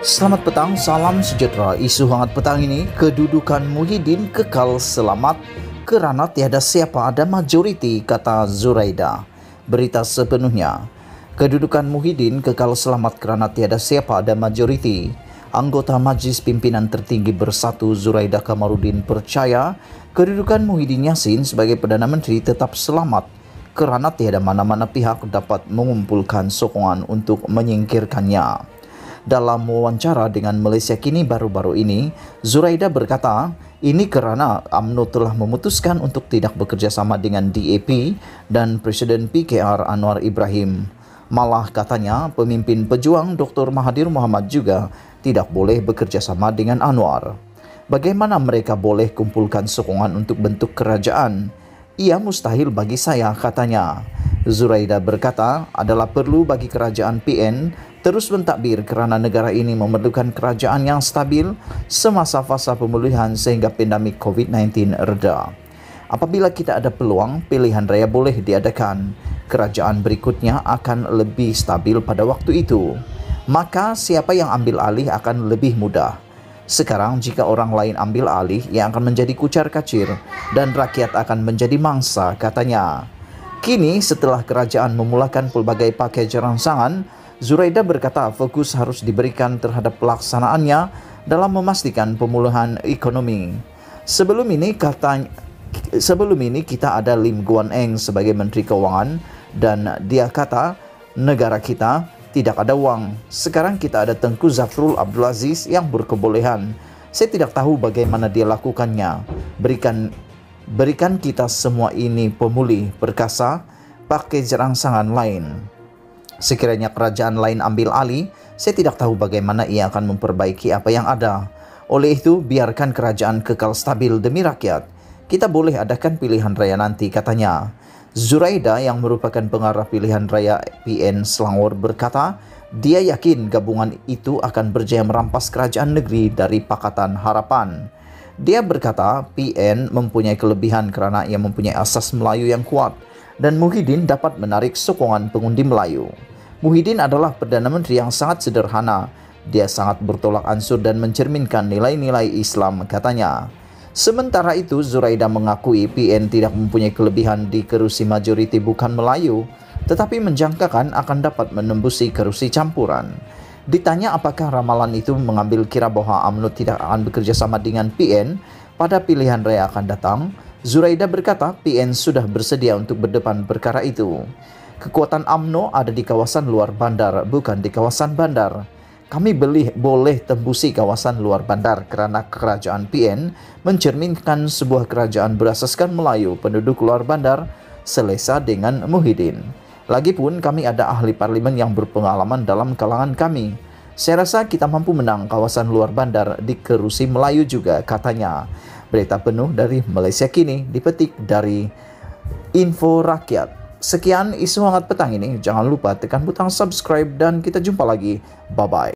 Selamat petang, salam sejahtera. Isu hangat petang ini, kedudukan Muhyiddin kekal selamat kerana tiada siapa ada majoriti, kata Zuraida. Berita sepenuhnya. Kedudukan Muhyiddin kekal selamat kerana tiada siapa ada majoriti. Anggota Majlis Pimpinan Tertinggi Bersatu Zuraida Kamarudin percaya kedudukan Muhyiddin Yassin sebagai Perdana Menteri tetap selamat kerana tiada mana-mana pihak dapat mengumpulkan sokongan untuk menyingkirkannya. Dalam wawancara dengan Malaysia Kini baru-baru ini, Zuraida berkata, ini kerana UMNO telah memutuskan untuk tidak bekerjasama dengan DAP dan Presiden PKR Anwar Ibrahim. Malah katanya, pemimpin pejuang Dr. Mahathir Mohamad juga tidak boleh bekerjasama dengan Anwar. Bagaimana mereka boleh kumpulkan sokongan untuk bentuk kerajaan? Ia mustahil bagi saya, katanya. Zuraida berkata, adalah perlu bagi kerajaan PN terus mentadbir kerana negara ini memerlukan kerajaan yang stabil semasa fasa pemulihan sehingga pandemik COVID-19 reda. Apabila kita ada peluang, pilihan raya boleh diadakan. Kerajaan berikutnya akan lebih stabil pada waktu itu. Maka siapa yang ambil alih akan lebih mudah. Sekarang jika orang lain ambil alih, ia akan menjadi kucar-kacir dan rakyat akan menjadi mangsa, katanya. Kini setelah kerajaan memulakan pelbagai pakai rangsangan, Zuraida berkata fokus harus diberikan terhadap pelaksanaannya dalam memastikan pemulihan ekonomi. Sebelum ini kita ada Lim Guan Eng sebagai Menteri Keuangan dan dia kata negara kita tidak ada wang. Sekarang kita ada Tengku Zafrul Abdul Aziz yang berkebolehan. Saya tidak tahu bagaimana dia lakukannya. Berikan kita semua ini pemulih perkasa pakai rangsangan lain. Sekiranya kerajaan lain ambil alih, saya tidak tahu bagaimana ia akan memperbaiki apa yang ada. Oleh itu, biarkan kerajaan kekal stabil demi rakyat. Kita boleh adakan pilihan raya nanti, katanya. Zuraida yang merupakan pengarah pilihan raya PN Selangor berkata, dia yakin gabungan itu akan berjaya merampas kerajaan negeri dari Pakatan Harapan. Dia berkata, PN mempunyai kelebihan kerana ia mempunyai asas Melayu yang kuat dan Muhyiddin dapat menarik sokongan pengundi Melayu. Muhyiddin adalah Perdana Menteri yang sangat sederhana. Dia sangat bertolak ansur dan mencerminkan nilai-nilai Islam, katanya. Sementara itu, Zuraida mengakui PN tidak mempunyai kelebihan di kerusi majoriti bukan Melayu, tetapi menjangkakan akan dapat menembusi kerusi campuran. Ditanya apakah ramalan itu mengambil kira bahawa UMNO tidak akan bekerjasama dengan PN pada pilihan raya akan datang, Zuraida berkata PN sudah bersedia untuk berdepan perkara itu. Kekuatan UMNO ada di kawasan luar bandar, bukan di kawasan bandar. Kami boleh tembusi kawasan luar bandar kerana kerajaan PN mencerminkan sebuah kerajaan berasaskan Melayu penduduk luar bandar selesa dengan Muhyiddin. Lagipun kami ada ahli parlimen yang berpengalaman dalam kalangan kami. Saya rasa kita mampu menang kawasan luar bandar di kerusi Melayu juga, katanya. Berita penuh dari Malaysia Kini dipetik dari Info Rakyat. Sekian isu hangat petang ini. Jangan lupa tekan butang subscribe dan kita jumpa lagi. Bye-bye.